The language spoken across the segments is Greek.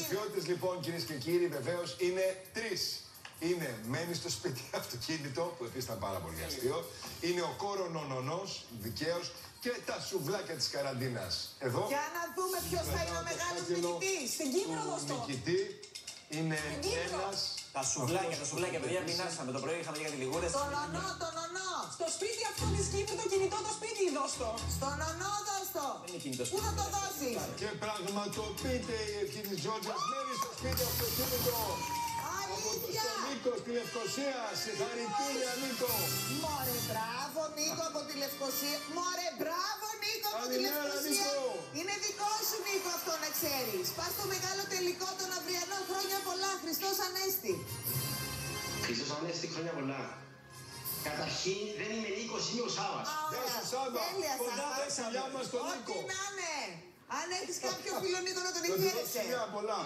υποψηφιότητες λοιπόν, κυρίες και κύριοι, βεβαίως είναι τρεις. Είναι μένει στο σπίτι αυτοκίνητο, που επίσης ήταν πάρα πολύ αστείο. Είναι ο κορονονονός, δικαίως. Και τα σουβλάκια της καραντίνας. Εδώ. Για να δούμε ποιος θα είναι ο μεγάλος νικητής. Στην Κύπρο δώστο. Νικητή είναι ένας. Τα σουβλάκια, παιδιά, πεινάσαμε. Το πρωί είχαμε για τη λιγούρες. Το νονό. Στο σπίτι αυτό της Κύπρου, το κινητό το σπίτι δώστο. Στο νονό δώστο. Δεν είναι κινητό Πού θα το δώσεις? Και πραγματοποιείται η ευχή της Τζόρτζας. Μένει στο σπίτι αυτοκίνητο. Αλήθεια. Από Νίκο στη Λευκοσία. Συγχαρητήρια, Νίκο. Μωρέ, μπράβο Νίκο από τη Λευκοσία. Μωρέ, μπράβο Νίκο από τη Καλημέρα, Λευκοσία. Νίκο. Είναι δικό σου Νίκο αυτό να ξέρεις. Πας στο μεγάλο τελικό των αυριανών. Χρόνια πολλά. Χριστός Ανέστη. Χριστός Ανέστη, χρόνια πολλά. Καταρχήν δεν είμαι Νίκος, είμαι ο Σάββας. Γεια σου, Σάββα. Τέλεια, Κοντά Σάββα. τα φιλιά μας στον Νίκο. Ό,τι να είναι. Αν έχεις κάποιο φίλο Νίκο να τον Να του δώσω ευχαριστήσω. φιλιά πολλά.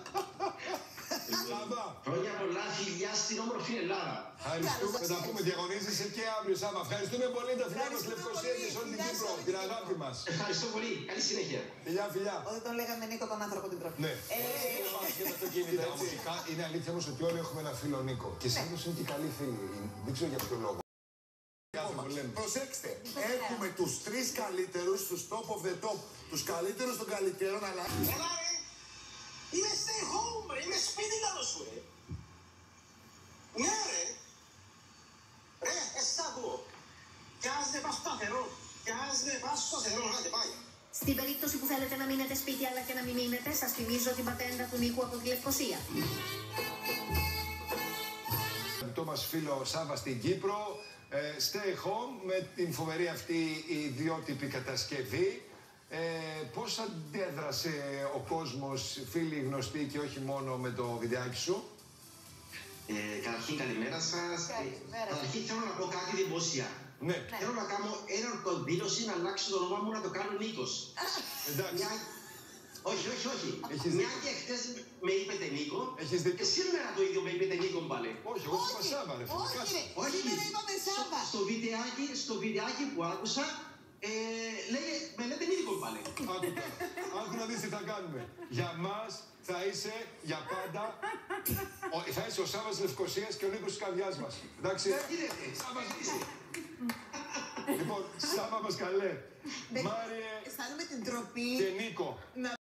Σάββα. Χρόνια πολλά, φιλιά στην όμορφη Ελλάδα. Ευχαριστούμε. Θα τα πούμε. Διαγωνίζεσαι και αύριο, Σάββα. Ευχαριστούμε πολύ τα φιλιά μας στη Λευκοσία και σε όλη την Κύπρο. Την αγάπη μας. Ευχαριστώ πολύ. Καλή συνέχεια. Φιλιά, φιλιά. Όταν τον λέγαμε Νίκο τον άνθρωπο την τροφή. Ναι. Κοίτα, όμως, είναι αλήθεια όμως ότι όλοι έχουμε ένα φίλο Νίκο. Και συνήθως είναι και καλοί φίλοι. Δεν ξέρω για ποιο λόγο. Προσέξτε, έχουμε τους τρεις καλύτερους, τους top of the top, τους καλύτερους των καλύτερων, αλλά... Έλα ρε, είμαι stay home ρε, είμαι σπίτι λάδω σου ρε. Ναι ρε, ρε, εσύ ακούω. Κι ας δεν πας σταθερό, κι ας δεν πας σταθερό, άντε πάει. Στην περίπτωση που θέλετε να μείνετε σπίτι αλλά και να μην μείνετε, σας θυμίζω την πατέντα του Νίκου από τη Λευκοσία. Το μας φίλο Σάββα στην Κύπρο, stay home με την φοβερή αυτή ιδιότυπη κατασκευή. Πώς αντέδρασε ο κόσμος, φίλοι γνωστοί και όχι μόνο με το βιντεάκι σου? Καταρχήν καλημέρα σας. Καλημέρα. Καταρχήν θέλω να πω κάτι δημόσια. Ναι. Θέλω να κάνω ένα ορκοδήλωση να αλλάξει το όνομά μου να το κάνω Νίκος. Εντάξει. Όχι. Έχεις Μια δίκιο. και χτες με είπετε Νίκο. Έχεις δίκιο. Και σήμερα το ίδιο με είπετε Νίκο πάλι. Όχι, εγώ είπα Σάββα ρε φίλε. Όχι Κάτσε. ρε, σήμερα είπαμε Σάββα. Στο βιντεάκι που άκουσα, με λέτε Νίκο πάλι. Άκου να δεις τι θα κάνουμε. Για μας θα είσαι για πάντα. Θα είσαι ο Σάββας Λευκοσίας και ο Νίκος της καρδιάς μας. Εντάξει. Σάββας είσαι. Λοιπόν, Σάββα μας καλέ. Μάριε Αισθάνομαι την τροπή. και Νίκο.